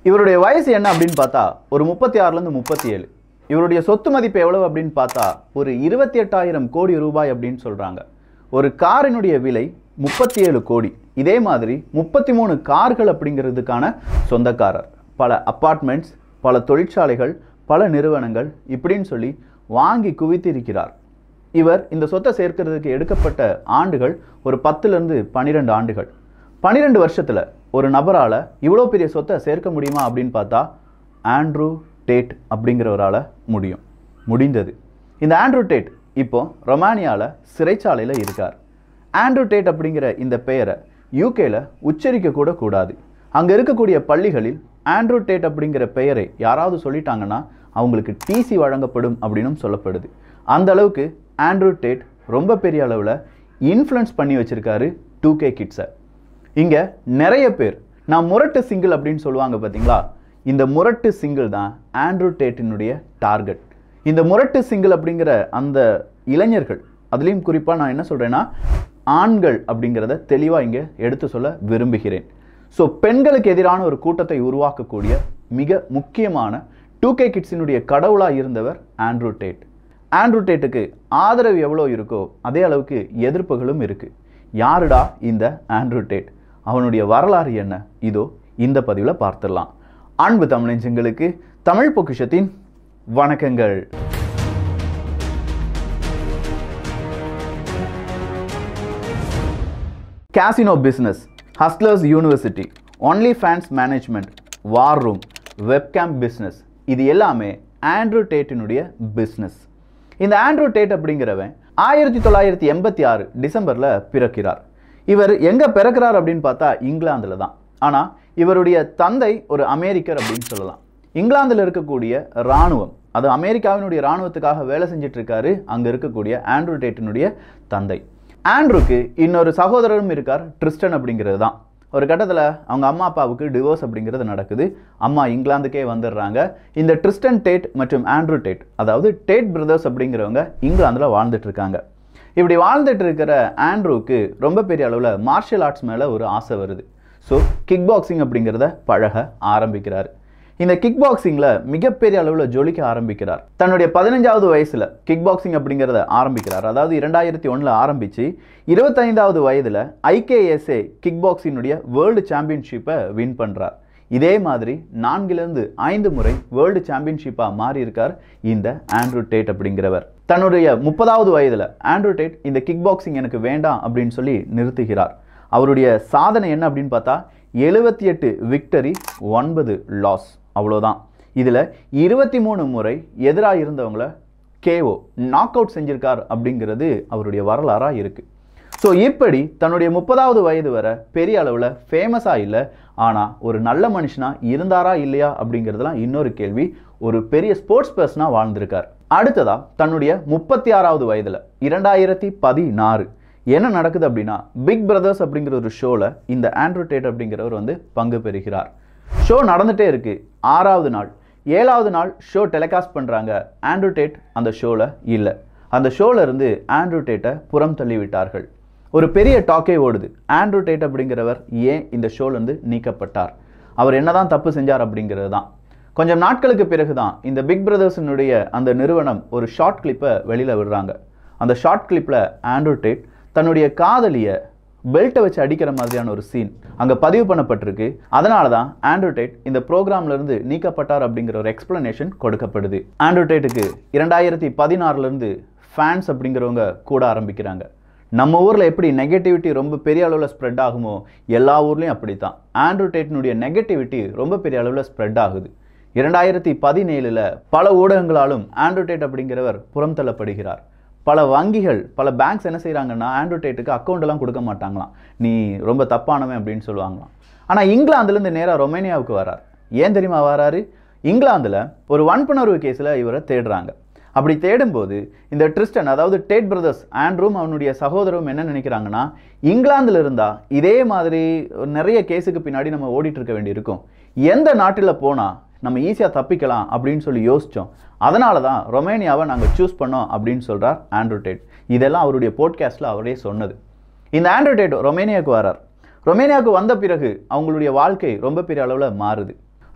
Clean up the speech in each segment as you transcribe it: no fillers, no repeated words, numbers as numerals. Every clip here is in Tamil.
இவருடைய வயசு என்ன அப்படின்னு பார்த்தா ஒரு 36லேருந்து 37. இவருடைய சொத்து மதிப்பு எவ்வளவு அப்படின்னு பார்த்தா ஒரு 28,000 கோடி ரூபாய் அப்படின்னு சொல்கிறாங்க. ஒரு காரினுடைய விலை 37 கோடி. இதே மாதிரி 33 கார்கள் அப்படிங்கிறதுக்கான சொந்தக்காரர். பல அப்பார்ட்மெண்ட்ஸ், பல தொழிற்சாலைகள், பல நிறுவனங்கள் இப்படின்னு சொல்லி வாங்கி குவித்திருக்கிறார். இவர் இந்த சொத்தை சேர்க்கிறதுக்கு எடுக்கப்பட்ட ஆண்டுகள் ஒரு 10லேருந்து 12 ஆண்டுகள். 12 வருஷத்தில் ஒரு நபரால் இவ்வளோ பெரிய சொத்தை சேர்க்க முடியுமா அப்படின்னு பார்த்தா ஆண்ட்ரூ டேட் அப்படிங்கிறவரால் முடிந்தது. இந்த ஆண்ட்ரூ டேட் இப்போ ரொமானியாவில் சிறைச்சாலையில் இருக்கார். ஆண்ட்ரூ டேட் அப்படிங்கிற இந்த பெயரை யூகேல உச்சரிக்க கூட கூடாது. அங்கே இருக்கக்கூடிய பள்ளிகளில் ஆண்ட்ரூ டேட் அப்படிங்கிற பெயரை யாராவது சொல்லிட்டாங்கன்னா அவங்களுக்கு டிசி வழங்கப்படும் அப்படின்னும் சொல்லப்படுது. அந்த அளவுக்கு ஆண்ட்ரூ டேட் ரொம்ப பெரிய அளவில் இன்ஃப்ளூயன்ஸ் பண்ணி வச்சிருக்காரு 2K கிட்ஸை. இங்கே நிறைய பேர் நான் முரட்டு சிங்கிள் அப்படின்னு சொல்லுவாங்க பார்த்தீங்களா, இந்த முரட்டு சிங்கிள் தான் ஆண்ட்ரூ டேட்டினுடைய டார்கெட். இந்த முரட்டு சிங்கிள் அப்படிங்கிற அந்த இளைஞர்கள், அதுலேயும் குறிப்பாக நான் என்ன சொல்கிறேன்னா ஆண்கள் அப்படிங்கிறத தெளிவாக இங்கே எடுத்து சொல்ல விரும்புகிறேன். ஸோ பெண்களுக்கு எதிரான ஒரு கூட்டத்தை உருவாக்கக்கூடிய மிக முக்கியமான 2K கிட்ஸினுடைய கடவுளாக இருந்தவர் ஆண்ட்ரூ டேட். ஆண்ட்ரூ டேட்டுக்கு ஆதரவு எவ்வளோ இருக்கோ அதே அளவுக்கு எதிர்ப்புகளும் இருக்குது. யாருடா இந்த ஆண்ட்ரூ டேட், அவனுடைய வரலாறு என்ன, இதோ இந்த பதிவில் பார்த்துடலாம். அன்பு தமிழஞ்சங்களுக்கு தமிழ் பொக்கிஷத்தின் வணக்கங்கள். Casino business, hustlers university, OnlyFans management, war room, webcam business, இது எல்லாமே ஆண்ட்ரூ டேட்டினுடைய பிஸ்னஸ். இந்த ஆண்ட்ரூ டேட் அப்படிங்கிறவன் 1986 டிசம்பரில் பிறக்கிறார். இவர் எங்கே பிறக்கிறார் அப்படின்னு பார்த்தா இங்கிலாந்தில் தான். ஆனால் இவருடைய தந்தை ஒரு அமெரிக்கர் அப்படின்னு சொல்லலாம். இங்கிலாந்தில் இருக்கக்கூடிய இராணுவம், அது அமெரிக்காவினுடைய இராணுவத்துக்காக வேலை செஞ்சுட்டு இருக்காரு அங்கே இருக்கக்கூடிய ஆண்ட்ரூ டேட்டினுடைய தந்தை. ஆண்ட்ரூக்கு இன்னொரு சகோதரரும் இருக்கார், ட்ரிஸ்டன் அப்படிங்கிறது தான். ஒரு கட்டத்தில் அவங்க அம்மா அப்பாவுக்கு டிவோர்ஸ் அப்படிங்கிறது நடக்குது. அம்மா இங்கிலாந்துக்கே வந்துடுறாங்க. இந்த ட்ரிஸ்டன் டேட் மற்றும் ஆண்ட்ரூ டேட், அதாவது டேட் பிரதர்ஸ் அப்படிங்கிறவங்க இங்கிலாந்தில் வாழ்ந்துட்டு இருக்காங்க. இப்படி வாழ்ந்துட்டு இருக்கிற ஆண்ட்ரூக்கு ரொம்ப பெரிய அளவில் மார்ஷியல் ஆர்ட்ஸ் மேலே ஒரு ஆசை வருது. ஸோ கிக் பாக்ஸிங் அப்படிங்கிறத பழக ஆரம்பிக்கிறார். இந்த கிக் பாக்ஸிங்கில் மிகப்பெரிய அளவில் ஜொலிக்க ஆரம்பிக்கிறார். தன்னுடைய 15வது வயசில் கிக் பாக்ஸிங் அப்படிங்கிறத ஆரம்பிக்கிறார். அதாவது 2001 ஆரம்பித்து 25வது வயதில் IKSA கிக் பாக்ஸினுடைய வேர்ல்டு சாம்பியன்ஷிப்பை வின் பண்ணுறார். இதே மாதிரி 4லிருந்து 5 முறை வேர்ல்டு சாம்பியன்ஷிப்பாக மாறி இருக்கார் இந்த ஆண்ட்ரூ டேட் அப்படிங்கிறவர். தன்னுடைய 30வது வயதில் ஆண்ட்ரூ டேட் இந்த கிக் பாக்ஸிங் எனக்கு வேண்டாம் அப்படின்னு சொல்லி நிறுத்துகிறார். அவருடைய சாதனை என்ன அப்படின்னு பார்த்தா 78 விக்டரி 9 லாஸ், அவ்வளோதான். இதில் 23 முறை எதிராக இருந்தவங்களை KO நாக் அவுட் செஞ்சிருக்கார் அப்படிங்கிறது அவருடைய வரலாறாக இருக்குது. ஸோ இப்படி தன்னுடைய 30வது வயது வரை பெரிய அளவில் ஃபேமஸாக இல்லை, ஆனால் ஒரு நல்ல மனுஷனாக இருந்தாரா இல்லையா அப்படிங்கிறதுலாம் இன்னொரு கேள்வி. ஒரு பெரிய ஸ்போர்ட்ஸ் பர்சனாக வாழ்ந்திருக்கார். அடுத்ததாக தன்னுடைய 36வது வயதில் 2016 என்ன நடக்குது அப்படின்னா பிக் பிரதர்ஸ் அப்படிங்கிற ஒரு ஷோவில் இந்த ஆண்ட்ரூ டேட் அப்படிங்கிறவர் பங்கு பெறுகிறார். ஷோ நடந்துகிட்டே இருக்கு. 6வது நாள் 7வது நாள் ஷோ டெலிகாஸ்ட் பண்ணுறாங்க. ஆண்ட்ரூ டேட் அந்த ஷோவில் இல்லை. அந்த ஷோவில் இருந்து ஆண்ட்ரூ டேட்டை புறம் தள்ளி விட்டார்கள். ஒரு பெரிய டாக்கே ஓடுது. ஆண்ட்ரூ டேட் அப்படிங்கிறவர் ஏன் இந்த ஷோலேருந்து நீக்கப்பட்டார், அவர் என்னதான் தப்பு செஞ்சார் அப்படிங்கிறது தான். கொஞ்சம் நாட்களுக்கு பிறகு தான் இந்த பிக் பிரதர்ஸினுடைய அந்த நிறுவனம் ஒரு ஷார்ட் கிளிப்பை வெளியில் விடுறாங்க. அந்த ஷார்ட் கிளிப்பில் ஆண்ட்ரூ டேட் தன்னுடைய காதலியை பெல்ட்டை வச்சு அடிக்கிற மாதிரியான ஒரு சீன் அங்கே பதிவு பண்ணப்பட்டிருக்கு. அதனால தான் ஆண்ட்ரூ டேட் இந்த ப்ரோக்ராம்லேருந்து நீக்கப்பட்டார் அப்படிங்கிற ஒரு எக்ஸ்பிளனேஷன் கொடுக்கப்படுது. ஆண்ட்ரூ டேட்டுக்கு 2016 ஃபேன்ஸ் அப்படிங்கிறவங்க கூட ஆரம்பிக்கிறாங்க. நம்ம ஊரில் எப்படி நெகட்டிவிட்டி ரொம்ப பெரிய அளவில் ஸ்ப்ரெட் ஆகுமோ எல்லா ஊர்லேயும் அப்படி தான் ஆண்ட்ரூ டேட்டினுடைய நெகட்டிவிட்டி ரொம்ப பெரிய அளவில் ஸ்ப்ரெட் ஆகுது. 2017 பல ஊடகங்களாலும் ஆண்ட்ரூ டேட் அப்படிங்கிறவர் புறம் தள்ளப்படுகிறார். பல வங்கிகள், பல பேங்க்ஸ் என்ன செய்கிறாங்கன்னா ஆண்ட்ரூ டேட்டுக்கு அக்கௌண்ட்டெல்லாம் கொடுக்க மாட்டாங்களாம், நீ ரொம்ப தப்பானவன் அப்படின்னு சொல்லுவாங்களாம். ஆனால் இங்கிலாந்துலேருந்து நேராக ரொமேனியாவுக்கு வரார். ஏன் தெரியுமா வராரு? இங்கிலாந்தில் ஒரு வன்புணர்வு கேஸில் இவரை தேடுறாங்க. அப்படி தேடும்போது இந்த ட்ரிஸ்டன், அதாவது டேட் பிரதர்ஸ், ஆண்ட்ரூம் அவனுடைய சகோதரரும் என்ன நினைக்கிறாங்கன்னா இங்கிலாந்தில் இருந்தால் இதே மாதிரி நிறைய கேஸுக்கு பின்னாடி நம்ம ஓடிட்டு இருக்க வேண்டியிருக்கும், எந்த நாட்டில் போனால் நம்ம ஈஸியாக தப்பிக்கலாம் அப்படின்னு சொல்லி யோசித்தோம். அதனால தான் ரொமேனியாவை நாங்கள் சூஸ் பண்ணோம் அப்படின்னு சொல்கிறார் ஆண்ட்ரூ டேட். இதெல்லாம் அவருடைய போட்காஸ்ட்டில் அவரே சொன்னது. இந்த ஆண்ட்ரூ டேட் ரொமேனியாவுக்கு வரார். ரொமேனியாவுக்கு வந்த பிறகு அவங்களுடைய வாழ்க்கை ரொம்ப பெரிய அளவில் மாறுது.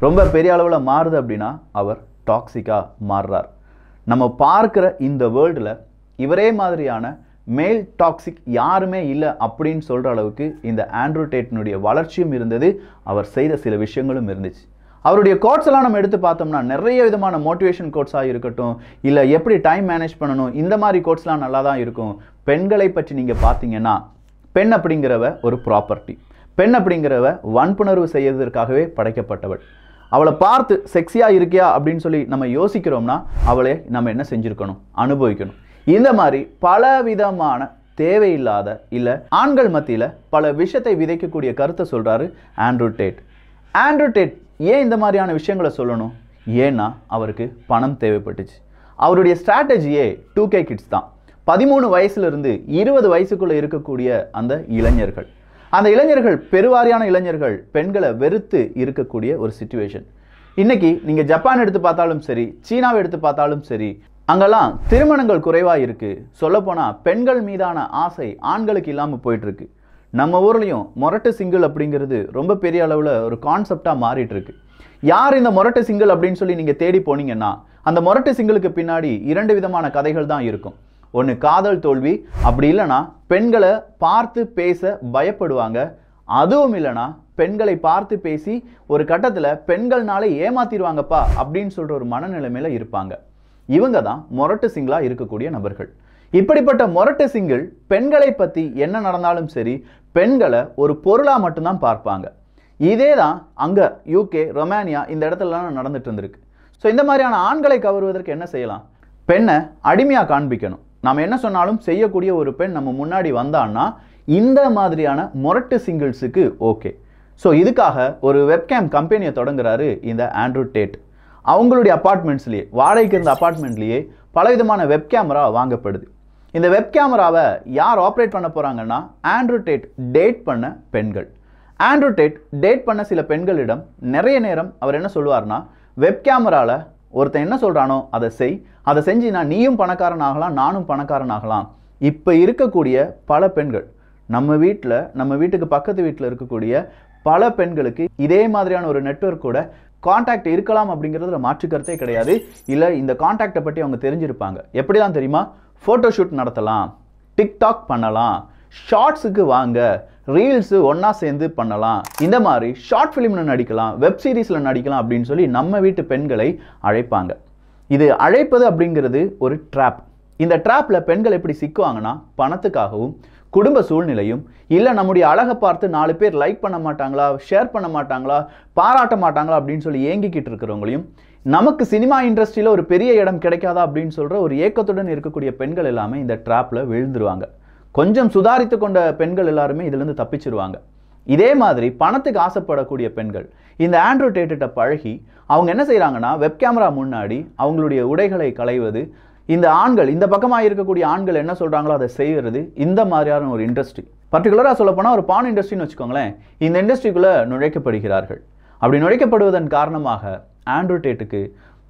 ரொம்ப பெரிய அளவில் மாறுது அப்படின்னா அவர் டாக்ஸிக்காக மாறுறார். நம்ம பார்க்குற இந்த வேர்ல்டில் இவரே மாதிரியான மேல் டாக்ஸிக் யாருமே இல்லை அப்படின்னு சொல்கிற அளவுக்கு இந்த ஆண்ட்ரூ டேட்டினுடைய வளர்ச்சியும் இருந்தது, அவர் செய்த சில விஷயங்களும் இருந்துச்சு. அவருடைய கோட்ஸ் எல்லாம் நம்ம எடுத்து பார்த்தோம்னா நிறைய விதமான மோட்டிவேஷன் கோட்ஸாக இருக்கட்டும், இல்லை எப்படி டைம் மேனேஜ் பண்ணணும், இந்த மாதிரி கோட்ஸ்லாம் நல்லா தான் இருக்கும். பெண்களை பற்றி நீங்கள் பார்த்தீங்கன்னா, பெண் அப்படிங்கிறவ ஒரு ப்ராப்பர்ட்டி, பெண் அப்படிங்கிறவ வன்புணர்வு செய்வதற்காகவே படைக்கப்பட்டவள். அவளை பார்த்து செக்ஸியாக இருக்கியா அப்படின்னு சொல்லி நம்ம யோசிக்கிறோம்னா அவளை நம்ம என்ன செஞ்சுருக்கணும், அனுபவிக்கணும். இந்த மாதிரி பல விதமான தேவையில்லாத இல்லை ஆண்கள் மத்தியில் பல விஷயத்தை விதைக்கக்கூடிய கருத்தை சொல்கிறாரு ஆண்ட்ரூ டேட். ஆண்ட்ரூ டேட் ஏன் இந்த மாதிரியான விஷயங்களை சொல்லணும்? ஏன்னா அவருக்கு பணம் தேவைப்பட்டுச்சு. அவருடைய ஸ்ட்ராட்டஜியே 2K கிட்ஸ் தான். 13 வயசுலேருந்து 20 வயசுக்குள்ளே இருக்கக்கூடிய அந்த இளைஞர்கள், அந்த இளைஞர்கள் பெருவாரியான இளைஞர்கள் பெண்களை வெறுத்து இருக்கக்கூடிய ஒரு சிச்சுவேஷன். இன்னைக்கு நீங்கள் ஜப்பான் எடுத்து பார்த்தாலும் சரி, சீனாவை எடுத்து பார்த்தாலும் சரி, அங்கெல்லாம் திருமணங்கள் குறைவாக இருக்குது. சொல்லப்போனால் பெண்கள் மீதான ஆசை ஆண்களுக்கு இல்லாமல் போயிட்டுருக்கு. நம்ம ஊர்லேயும் மொரட்டு சிங்கிள் அப்படிங்கிறது ரொம்ப பெரிய அளவில் ஒரு கான்செப்டாக மாறிட்டு இருக்கு. யார் இந்த மொரட்டு சிங்கிள் அப்படின்னு சொல்லி நீங்கள் தேடி போனீங்கன்னா அந்த மொரட்டு சிங்கிளுக்கு பின்னாடி 2 விதமான கதைகள் தான் இருக்கும். ஒன்று காதல் தோல்வி, அப்படி இல்லைனா பெண்களை பார்த்து பேச பயப்படுவாங்க. அதுவும் இல்லைனா பெண்களை பார்த்து பேசி ஒரு கட்டத்தில் பெண்கள்னாலே ஏமாத்திடுவாங்கப்பா அப்படின்னு சொல்கிற ஒரு மனநிலைமையில் இருப்பாங்க. இவங்க தான் மொரட்டு சிங்கிளாக இருக்கக்கூடிய நபர்கள். இப்படிப்பட்ட மொரட்டு சிங்கிள் பெண்களை பற்றி என்ன நடந்தாலும் சரி, பெண்களை ஒரு பொருளாக மட்டும்தான் பார்ப்பாங்க. இதே தான் அங்கே UK, ரொமானியா இந்த இடத்துலலாம் நடந்துட்டு இருந்திருக்கு. ஸோ இந்த மாதிரியான ஆண்களை கவருவதற்கு என்ன செய்யலாம்? பெண்ணை அடிமையாக காண்பிக்கணும். நாம் என்ன சொன்னாலும் செய்யக்கூடிய ஒரு பெண் நம்ம முன்னாடி வந்தான்னா இந்த மாதிரியான மொரட்டு சிங்கிள்ஸுக்கு ஓகே. ஸோ இதுக்காக ஒரு வெப்கேம் கம்பெனியை தொடங்குறாரு இந்த ஆண்ட்ரூ டேட். அவங்களுடைய அப்பார்ட்மெண்ட்ஸ்லேயே, வாடகைக்கு இருந்த அப்பார்ட்மெண்ட்லேயே பலவிதமான வெப் கேமரா வாங்கப்படுது. இந்த வெப் கேமராவை யார் ஆப்ரேட் பண்ண போகிறாங்கன்னா ஆண்ட்ரூ டேட் டேட் பண்ண பெண்கள். ஆண்ட்ரூ டேட் டேட் பண்ண சில பெண்களிடம் நிறைய நேரம் அவர் என்ன சொல்லுவார்னா, வெப் கேமராவில் ஒருத்தன் என்ன சொல்கிறானோ அதை செய், அதை செஞ்சினா நீயும் பணக்காரன் ஆகலாம், நானும் பணக்காரன் ஆகலாம். இப்போ இருக்கக்கூடிய பல பெண்கள், நம்ம வீட்டுக்கு பக்கத்து வீட்டில் இருக்கக்கூடிய பல பெண்களுக்கு இதே மாதிரியான ஒரு நெட்வொர்க் கூட கான்டாக்ட் இருக்கலாம் அப்படிங்கிறதுல மாற்றுக்கருத்தே கிடையாது. இல்லை இந்த கான்டாக்டை பற்றி அவங்க தெரிஞ்சிருப்பாங்க. எப்படி தான் தெரியுமா? ஃபோட்டோஷூட் நடத்தலாம், டிக்டாக் பண்ணலாம், ஷார்ட்ஸுக்கு வாங்க, ரீல்ஸு ஒன்றா சேர்ந்து பண்ணலாம், இந்த மாதிரி ஷார்ட் ஃபிலிமில் நடிக்கலாம், வெப் சீரிஸில் நடிக்கலாம் அப்படின்னு சொல்லி நம்ம வீட்டு பெண்களை அழைப்பாங்க. இது அழைப்பது அப்படிங்கிறது ஒரு ட்ராப். இந்த ட்ராப்பில் பெண்கள் எப்படி சிக்குவாங்கன்னா, பணத்துக்காகவும் குடும்ப சூழ்நிலையும், இல்லை நம்முடைய அழகை பார்த்து 4 பேர் லைக் பண்ண மாட்டாங்களா, ஷேர் பண்ண மாட்டாங்களா, பாராட்ட மாட்டாங்களா அப்படின்னு சொல்லி ஏங்கிக்கிட்டு இருக்கிறவங்களையும், நமக்கு சினிமா இண்டஸ்ட்ரியில் ஒரு பெரிய இடம் கிடைக்காதா அப்படின்னு சொல்கிற ஒரு ஏக்கத்துடன் இருக்கக்கூடிய பெண்கள் எல்லாமே இந்த ட்ராப்பில் விழுந்துருவாங்க. கொஞ்சம் சுதாரித்து கொண்ட பெண்கள் எல்லாருமே இதிலிருந்து தப்பிச்சிருவாங்க. இதே மாதிரி பணத்துக்கு ஆசைப்படக்கூடிய பெண்கள் இந்த ஆண்ட்ரூ டேட்டிட்ட பழகி அவங்க என்ன செய்கிறாங்கன்னா, வெப் கேமரா முன்னாடி அவங்களுடைய உடைகளை களைவது, இந்த ஆண்கள், இந்த பக்கமாக இருக்கக்கூடிய ஆண்கள் என்ன சொல்கிறாங்களோ அதை செய்கிறது, இந்த மாதிரியான ஒரு இண்டஸ்ட்ரி. பர்டிகுலராக சொல்லப்போனால் ஒரு பான் இண்டஸ்ட்ரின்னு வச்சுக்கோங்களேன். இந்த இண்டஸ்ட்ரிக்குள்ளே நுழைக்கப்படுகிறார்கள். அப்படி நுழைக்கப்படுவதன் காரணமாக ஆண்ட்ரூ டேட்டுக்கு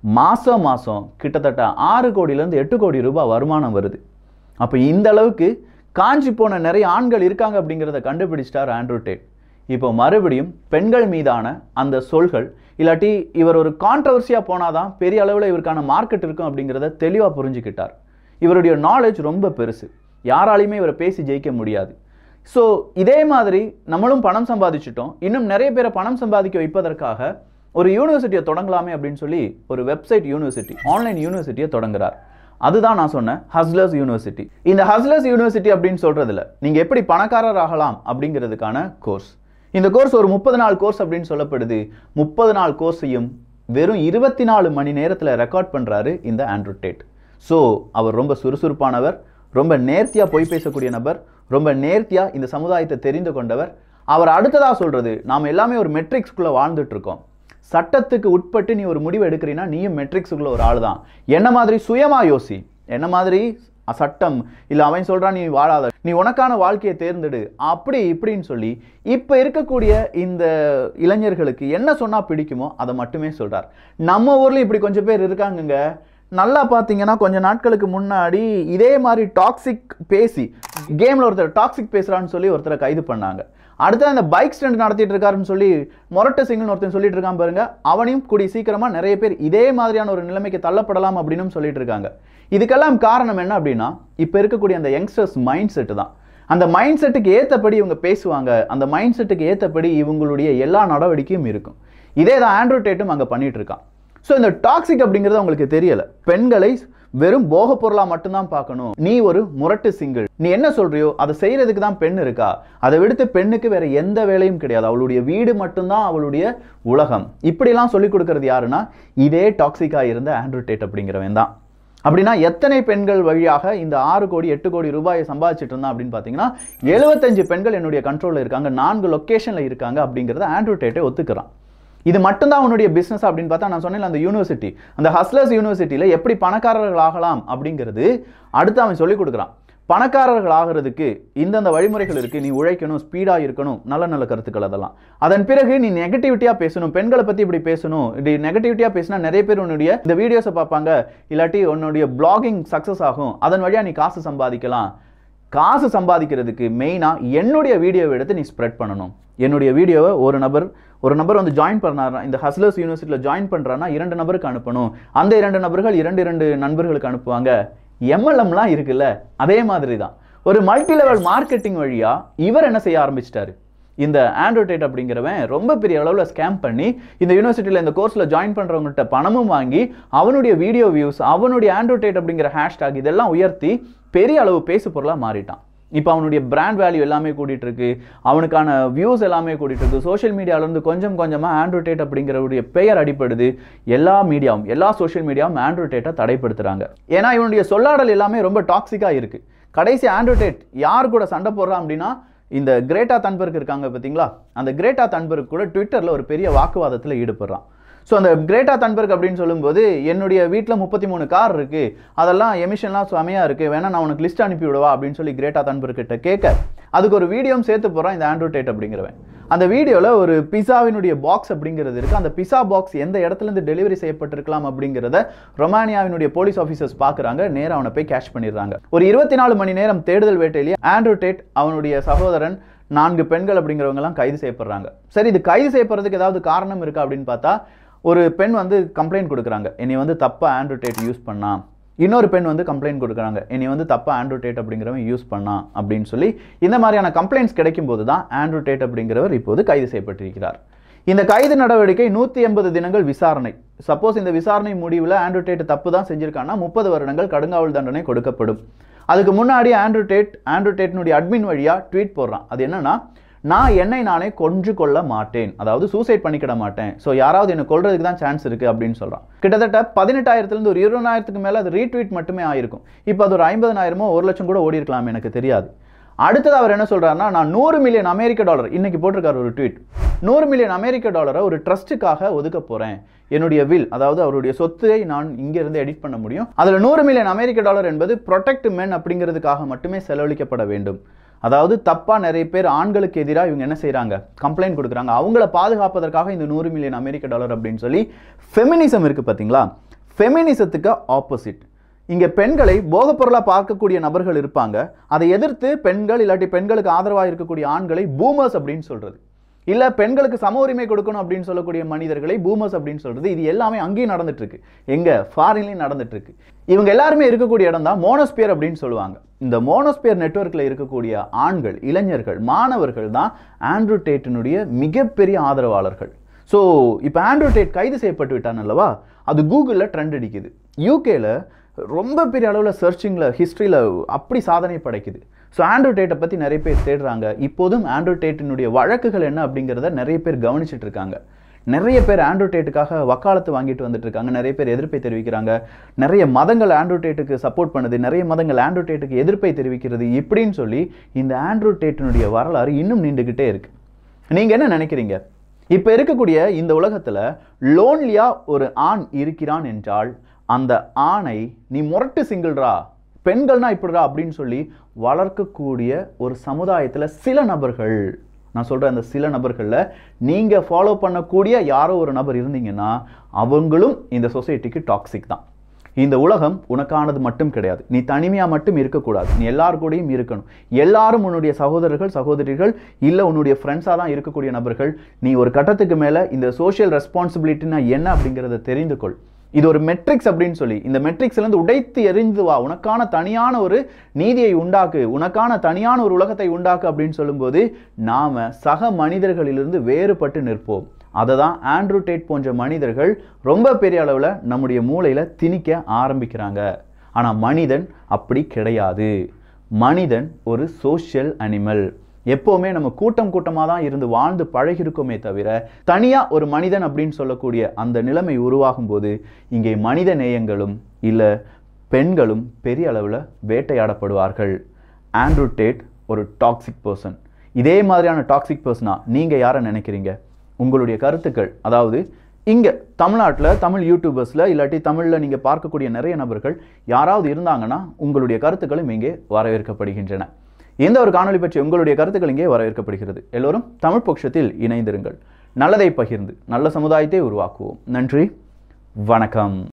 மாதம் கிட்டத்தட்ட 6 கோடியிலேருந்து 8 கோடி ரூபாய் வருமானம் வருது. அப்போ இந்த அளவுக்கு காஞ்சி போன நிறைய ஆண்கள் இருக்காங்க அப்படிங்கிறத கண்டுபிடிச்சிட்டார் ஆண்ட்ரூ டேட். இப்போ மறுபடியும் பெண்கள் மீதான அந்த சொல்கள், இல்லாட்டி இவர் ஒரு கான்ட்ரவர்சியாக போனாதான் பெரிய அளவில் இவருக்கான மார்க்கெட் இருக்கும் அப்படிங்கிறத தெளிவாக புரிஞ்சுக்கிட்டார். இவருடைய நாலேஜ் ரொம்ப பெருசு, யாராலையுமே இவரை பேசி ஜெயிக்க முடியாது. ஸோ இதே மாதிரி நம்மளும் பணம் சம்பாதிச்சிட்டோம், இன்னும் நிறைய பேரை பணம் சம்பாதிக்க வைப்பதற்காக ஒரு யூனிவர்சிட்டியை தொடங்கலாமே அப்படின்னு சொல்லி ஒரு வெப்சைட் யூனிவர்சிட்டி, ஆன்லைன் யூனிவர்சிட்டியை தொடங்குறார். அதுதான் நான் சொன்ன ஹஸ்லர்ஸ் யூனிவர்சிட்டி. இந்த ஹஸ்லர்ஸ் யூனிவர்சிட்டி அப்படின்னு சொல்றதுல நீங்க எப்படி பணக்காரர் ஆகலாம் அப்படிங்கிறதுக்கான கோர்ஸ். இந்த கோர்ஸ் ஒரு 30 நாள் கோர்ஸ் அப்படின்னு சொல்லப்படுது. 30 நாள் கோர்ஸையும் வெறும் 24 மணி நேரத்தில் ரெக்கார்ட் பண்றாரு இந்த ஆண்ட்ரூ டேட். ஸோ அவர் ரொம்ப சுறுசுறுப்பானவர், ரொம்ப நேர்த்தியா போய் பேசக்கூடிய நபர், ரொம்ப நேர்த்தியா இந்த சமுதாயத்தை தெரிந்து கொண்டவர். அவர் அடுத்ததாக சொல்றது, நாம் எல்லாமே ஒரு மெட்ரிக்ஸ்குள்ள வாழ்ந்துட்டு இருக்கோம். சட்டத்துக்கு உட்பட்டு நீ ஒரு முடிவு எடுக்கிறீன்னா நீயும் மெட்ரிக்ஸுக்குள்ள ஒரு ஆள் தான். என்ன மாதிரி சுயமா யோசி, என்ன மாதிரி சட்டம் இல்லை அவன் சொல்கிறான் நீ வாழாத, நீ உனக்கான வாழ்க்கையை தேர்ந்தெடு, அப்படி இப்படின்னு சொல்லி இப்போ இருக்கக்கூடிய இந்த இளைஞர்களுக்கு என்ன சொன்னால் பிடிக்குமோ அதை மட்டுமே சொல்கிறார். நம்ம ஊரில் இப்படி கொஞ்சம் பேர் இருக்காங்கங்க. நல்லா பார்த்தீங்கன்னா கொஞ்ச நாட்களுக்கு முன்னாடி இதே மாதிரி டாக்ஸிக் பேசி கேமில் ஒருத்தர் டாக்ஸிக் பேசுகிறான்னு சொல்லி ஒருத்தரை கைது பண்ணாங்க. அடுத்து அந்த பைக் ஸ்டாண்ட் நடத்திட்டு இருக்காருன்னு சொல்லி மொரட்டு சிங்கிள்னு ஒருத்தன் சொல்லிட்டு இருக்கான் பாருங்க, அவனையும் கூடி சீக்கிரமா நிறைய பேர் இதே மாதிரியான ஒரு நிலைமைக்கு தள்ளப்படலாம் அப்படின்னு சொல்லிட்டு இருக்காங்க. இதுக்கெல்லாம் காரணம் என்ன அப்படின்னா, இப்ப இருக்கக்கூடிய அந்த யங்ஸ்டர்ஸ் மைண்ட் செட் தான். அந்த மைண்ட் செட்டுக்கு ஏற்றபடி இவங்க பேசுவாங்க, அந்த மைண்ட் செட்டுக்கு ஏற்றபடி இவங்களுடைய எல்லா நடவடிக்கையும் இருக்கும். இதே தான் ஆண்ட்ரூ டேட்டும் அங்கே பண்ணிட்டு இருக்கான். ஸோ இந்த டாக்ஸிக் அப்படிங்கிறது அவங்களுக்கு தெரியல. பெண்களை வெறும் போக பொருளா மட்டும்தான் பார்க்கணும். நீ ஒரு முரட்டு சிங்கிள், நீ என்ன சொல்றியோ அதை செய்யறதுக்கு தான் பெண் இருக்கா, அதை விடுத்து பெண்ணுக்கு வேற எந்த வேலையும் கிடையாது, அவளுடைய வீடு மட்டும்தான் அவளுடைய உலகம். இப்படிலாம் சொல்லிக் கொடுக்கறது யாருன்னா இதே டாக்ஸிக்கா இருந்த ஆண்ட்ரூ டேட் அப்படிங்கிறவன் தான். அப்படின்னா எத்தனை பெண்கள் வழியாக இந்த 6 கோடி 8 கோடி ரூபாயை சம்பாதிச்சிட்டு இருந்தான் அப்படின்னு பார்த்தீங்கன்னா 75 பெண்கள் என்னுடைய கண்ட்ரோலில் இருக்காங்க, 4 லொக்கேஷனில் இருக்காங்க அப்படிங்கிறத ஆண்ட்ரூ டேட்டை ஒத்துக்கிறான். இது மட்டும்தான் அவனுடைய பிஸ்னஸ் அப்படின்னு பார்த்தா, நான் சொன்னேன் அந்த யூனிவர்சிட்டி, அந்த ஹஸ்லர்ஸ் யூனிவர்சிட்டியில் எப்படி பணக்காரர்கள் ஆகலாம் அப்படிங்கிறது அடுத்து அவன் சொல்லிக் கொடுக்குறான். பணக்காரர்கள் ஆகிறதுக்கு இந்தந்த வழிமுறைகள் இருக்குது, நீ உழைக்கணும், ஸ்பீடாக இருக்கணும், நல்ல நல்ல கருத்துக்கள் அதெல்லாம். அதன் பிறகு நீ நெகட்டிவிட்டியாக பேசணும், பெண்களை பற்றி இப்படி பேசணும். இப்படி நெகட்டிவிட்டியாக பேசினா நிறைய பேர் உன்னுடைய இந்த வீடியோஸை பார்ப்பாங்க, இல்லாட்டி உன்னுடைய பிளாகிங் சக்ஸஸ் ஆகும், அதன் வழியாக நீ காசு சம்பாதிக்கலாம். காசு சம்பாதிக்கிறதுக்கு மெயினாக என்னுடைய வீடியோவை எடுத்து நீ ஸ்ப்ரெட் பண்ணணும். என்னுடைய வீடியோவை ஒரு நபர் வந்து ஜாயின் பண்ணார்னா, இந்த ஹஸ்லர்ஸ் யூனிவர்சிட்டியில் ஜாயின் பண்ணுறான்னா 2 நபருக்கு அனுப்பணும், அந்த 2 நபர்கள் 2 நண்பர்களுக்கு அனுப்புவாங்க. எம்எல்எம்லாம் இருக்குல்ல, அதே மாதிரி தான் ஒரு மல்டி லெவல் மார்க்கெட்டிங் வழியா இவர் என்ன செய்ய ஆரம்பிச்சிட்டாரு. இந்த ஆண்ட்ரூ டேட் அப்படிங்கிறவன் ரொம்ப பெரிய அளவில் ஸ்கேம் பண்ணி இந்த யூனிவர்சிட்டியில் இந்த கோர்ஸில் ஜாயின் பண்ணுறவங்கள்ட்ட பணமும் வாங்கி அவனுடைய வீடியோ வியூஸ், அவனுடைய ஆண்ட்ரூ டேட் அப்படிங்கிற ஹேஷ்டாக் இதெல்லாம் உயர்த்தி பெரிய அளவு பேசு பொருளாக மாறிட்டான். இப்போ அவனுடைய பிராண்ட் வேல்யூ எல்லாமே கூட்டிகிட்டு இருக்கு, அவனுக்கான வியூஸ் எல்லாமே கூட்டிகிட்டு இருக்கு. சோஷியல் மீடியாவிலேருந்து கொஞ்சம் கொஞ்சமாக ஆண்ட்ரூ டேட் அப்படிங்கிறவுடைய பெயர் அடிப்படுது. எல்லா மீடியாவும், எல்லா சோஷியல் மீடியாவும் ஆண்ட்ரூ டேட்டை தடைப்படுத்துகிறாங்க. ஏன்னா இவனுடைய சொல்லாடல் எல்லாமே ரொம்ப டாக்ஸிக்காக இருக்குது. கடைசி ஆண்ட்ரூ டேட் யார் கூட சண்டை போடுறான் அப்படின்னா, இந்த கிரேட்டா தன்பர்க் இருக்காங்க பார்த்தீங்களா, அந்த கிரேட்டா தன்பர்க் கூட ட்விட்டரில் ஒரு பெரிய வாக்குவாதத்தில் ஈடுபடுறான். ஸோ அந்த கிரேட்டா தன்பர்க் அப்படின்னு சொல்லும்போது, என்னுடைய வீட்டில் 33 கார் இருக்குது, அதெல்லாம் எமிஷன்லாம் செமையாக இருக்குது, வேணா நான் உனக்கு லிஸ்ட் அனுப்பி விடுவா அப்படின்னு சொல்லி கிரேட்டா தன்பர்க் கிட்ட கேட்க, அதுக்கு ஒரு வீடியோவும் சேர்த்து போகிறான் இந்த ஆண்ட்ரூ டேட் அப்படிங்கிறவன். அந்த வீடியோவில் ஒரு பிஸாவினுடைய பாக்ஸ் அப்படிங்கிறது இருக்குது. அந்த பிஸா பாக்ஸ் எந்த இடத்துலேருந்து டெலிவரி செய்யப்பட்டிருக்கலாம் அப்படிங்கிறத ரொமானியாவினுடைய போலீஸ் ஆஃபீஸர்ஸ் பார்க்குறாங்க. நேராக அவனை போய் கேட்ச் பண்ணிடுறாங்க. ஒரு 24 மணி நேரம் தேடுதல் வேட்டையிலேயே ஆண்ட்ரூ டேட், அவனுடைய சகோதரன், 4 பெண்கள் அப்படிங்கிறவங்கலாம் கைது செய்யப்படுறாங்க. சரி, இது கைது செய்யப்படுறதுக்கு ஏதாவது காரணம் இருக்கா அப்படின்னு பார்த்தா, ஒரு பெண் வந்து கம்ப்ளைண்ட் கொடுக்குறாங்க, என்னை வந்து தப்பாக ஆண்ட்ரூ டேட் யூஸ் பண்ணா. இன்னொரு பெண் வந்து கம்ப்ளைண்ட் கொடுக்குறாங்க, என்னை வந்து தப்பாக ஆண்ட்ரூ டேட் அப்படிங்கிறவன் யூஸ் பண்ணா அப்படின்னு சொல்லி. இந்த மாதிரியான கம்ப்ளைண்ட்ஸ் கிடைக்கும் போது தான் ஆண்ட்ரூ டேட் அப்படிங்கிறவர் இப்போது கைது செய்யப்பட்டிருக்கிறார். இந்த கைது நடவடிக்கை 180 தினங்கள் விசாரணை. சப்போஸ் இந்த விசாரணை முடிவில் ஆண்ட்ரூ டேட் தப்பு தான் செஞ்சிருக்காங்கன்னா 30 வருடங்கள் கடுங்காவல் தண்டனை கொடுக்கப்படும். அதுக்கு முன்னாடி ஆண்ட்ரூ டேட்னுடைய அட்மின் வழியாக ட்வீட் போடுறான். அது என்னன்னா, நான் என்னை நானே கொன்று கொள்ள மாட்டேன், அதாவது சூசைட் பண்ணிக்கிட மாட்டேன், ஸோ யாராவது என்னை கொல்றதுக்கு தான் சான்ஸ் இருக்குது அப்படின்னு சொல்கிறான். கிட்டத்தட்ட 18,000 ஒரு 20,000 மேலே அது ரீட்வீட் மட்டுமே ஆயிருக்கும். இப்போ அது ஒரு 50,000 1 லட்சம் கூட ஓடி இருக்கலாம், எனக்கு தெரியாது. அடுத்தது அவர் என்ன சொல்கிறாருன்னா, நான் $100 மில்லியன் அமெரிக்க இன்னைக்கு போட்டிருக்காரு ஒரு ட்வீட், $100 மில்லியன் அமெரிக்க ஒரு ட்ரஸ்ட்டுக்காக ஒதுக்க போகிறேன். என்னுடைய வில், அதாவது அவருடைய சொத்தை நான் இங்கிருந்து எடிட் பண்ண முடியும். அதில் $100 மில்லியன் அமெரிக்க என்பது ப்ரொடெக்ட் மென் அப்படிங்கிறதுக்காக மட்டுமே செலவழிக்கப்பட வேண்டும். அதாவது தப்பாக நிறைய பேர் ஆண்களுக்கு எதிராக இவங்க என்ன செய்கிறாங்க, கம்ப்ளைண்ட் கொடுக்குறாங்க, அவங்கள பாதுகாப்பதற்காக இந்த $100 மில்லியன் அமெரிக்க அப்படின்னு சொல்லி. ஃபெமினிசம் இருக்குது பார்த்தீங்களா, ஃபெமினிசத்துக்கு ஆப்போசிட். இங்கே பெண்களை போகப் பொருளாக பார்க்கக்கூடிய நபர்கள் இருப்பாங்க, அதை எதிர்த்து பெண்கள் இல்லாட்டி பெண்களுக்கு ஆதரவாக இருக்கக்கூடிய ஆண்களை பூமர்ஸ் அப்படின்னு சொல்கிறது, இல்லை பெண்களுக்கு சம உரிமை கொடுக்கணும் அப்படின்னு சொல்லக்கூடிய மனிதர்களை பூமர்ஸ் அப்படின்னு சொல்கிறது. இது எல்லாமே அங்கேயும் நடந்துட்டு இருக்கு, எங்கே ஃபாரின்லையும் நடந்துட்டு இருக்கு. இவங்க எல்லாருமே இருக்கக்கூடிய இடம் தான் மோனோஸ்பியர் அப்படின்னு சொல்லுவாங்க. இந்த மோனோஸ்பியர் நெட்வொர்க்கில் இருக்கக்கூடிய ஆண்கள், இளைஞர்கள், மாணவர்கள் தான் ஆண்ட்ரூ டேட்டினுடைய மிகப்பெரிய ஆதரவாளர்கள். ஸோ இப்போ ஆண்ட்ரூ டேட் கைது செய்யப்பட்டு விட்டான் அல்லவா, அது கூகுளில் ட்ரெண்ட் அடிக்குது. யூகேல ரொம்ப பெரிய அளவில் சர்ச்சிங்கில், ஹிஸ்ட்ரியில் அப்படி சாதனை படைக்குது. ஸோ ஆண்ட்ரூ டேட்டை பற்றி நிறைய பேர் தேடுறாங்க. இப்போதும் ஆண்ட்ரூ டேட்டினுடைய வழக்குகள் என்ன அப்படிங்கிறத நிறைய பேர் கவனிச்சுட்டு இருக்காங்க. நிறைய பேர் ஆண்ட்ரூ டேட்டுக்காக வக்காலத்து வாங்கிட்டு வந்துட்டு இருக்காங்க. நிறைய பேர் எதிர்ப்பை தெரிவிக்கிறாங்க. நிறைய மதங்கள் ஆண்ட்ரூ டேட்டுக்கு சப்போர்ட் பண்ணுது, நிறைய மதங்கள் ஆண்ட்ரூ டேட்டுக்கு எதிர்ப்பை தெரிவிக்கிறது. இப்படின்னு சொல்லி இந்த ஆண்ட்ரூ டேட்டினுடைய வரலாறு இன்னும் நீண்டுகிட்டே இருக்கு. நீங்கள் என்ன நினைக்கிறீங்க? இப்போ இருக்கக்கூடிய இந்த உலகத்தில் லோன்லியாக ஒரு ஆண் இருக்கிறான் என்றால் அந்த ஆணை நீ முரட்டு சிங்கிள்ரா, பெண்கள்னா இப்படிரா அப்படின்னு சொல்லி வளர்க்கக்கூடிய ஒரு சமுதாயத்தில் சில நபர்கள், நான் சொல்கிறேன் அந்த சில நபர்களில் நீங்கள் ஃபாலோ பண்ணக்கூடிய யாரோ ஒரு நபர் இருந்தீங்கன்னா அவங்களும் இந்த சொசைட்டிக்கு டாக்ஸிக் தான். இந்த உலகம் உனக்கானது மட்டும் கிடையாது. நீ தனிமையா மட்டும் இருக்கக்கூடாது. நீ எல்லார் கூடயும் இருக்கணும். எல்லாரும் உன்னுடைய சகோதரர்கள் சகோதரிகள் இல்லை உன்னுடைய ஃப்ரெண்ட்ஸாக தான் இருக்கக்கூடிய நபர்கள். நீ ஒரு கட்டத்துக்கு மேலே இந்த சோஷியல் ரெஸ்பான்சிபிலிட்டினா என்ன அப்படிங்கிறத தெரிந்து கொள். இது ஒரு மெட்ரிக்ஸ் அப்படின்னு சொல்லி இந்த மெட்ரிக்ஸ்லேருந்து உடைத்து எறிந்து வா. உனக்கான தனியான ஒரு நீதியை உண்டாக்கு, உனக்கான தனியான ஒரு உலகத்தை உண்டாக்கு அப்படின்னு சொல்லும்போது நாம் சக மனிதர்களிலிருந்து வேறுபட்டு நிற்போம். அதை தான் ஆண்ட்ரூ டேட் போன்ற மனிதர்கள் ரொம்ப பெரிய அளவில் நம்முடைய மூளையில் திணிக்க ஆரம்பிக்கிறாங்க. ஆனால் மனிதன் அப்படி கிடையாது. மனிதன் ஒரு சோஷியல் அனிமல். எப்போவுமே நம்ம கூட்டம் கூட்டமாக தான் இருந்து வாழ்ந்து பழகிருக்கோமே தவிர தனியாக ஒரு மனிதன் அப்படின்னு சொல்லக்கூடிய அந்த நிலைமை உருவாகும் போது இங்கே மனித நேயங்களும் இல்லை பெண்களும் பெரிய அளவில் வேட்டையாடப்படுவார்கள். ஆண்ட்ரூ டேட் ஒரு டாக்ஸிக் பர்சன். இதே மாதிரியான டாக்ஸிக் பர்சனா நீங்கள் யாரை நினைக்கிறீங்க? உங்களுடைய கருத்துக்கள், அதாவது இங்கே தமிழ்நாட்டில் தமிழ் யூடியூபர்ஸில் இல்லாட்டி தமிழில் நீங்கள் பார்க்கக்கூடிய நிறைய நபர்கள் யாராவது இருந்தாங்கன்னா உங்களுடைய கருத்துக்களும் இங்கே வரவேற்கப்படுகின்றன. எந்த ஒரு காணொலி பற்றி உங்களுடைய கருத்துக்கள் இங்கே வரவேற்கப்படுகிறது. எல்லோரும் தமிழ் பொக்கிஷத்தில் இணைந்திருங்கள். நல்லதை பகிர்ந்து நல்ல சமுதாயத்தை உருவாக்குவோம். நன்றி, வணக்கம்.